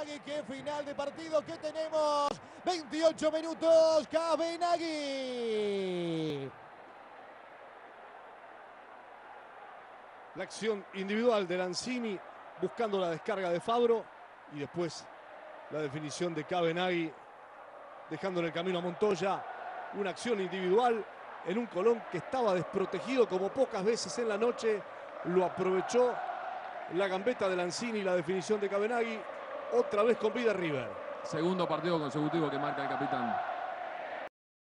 Cabenagui. Qué final de partido que tenemos. 28 minutos, Cabenagui. La acción individual de Lanzini buscando la descarga de Fabro y después la definición de Cabenagui dejando en el camino a Montoya. Una acción individual en un Colón que estaba desprotegido como pocas veces en la noche. Lo aprovechó la gambeta de Lanzini y la definición de Cabenagui. Otra vez con vida River. Segundo partido consecutivo que marca el capitán.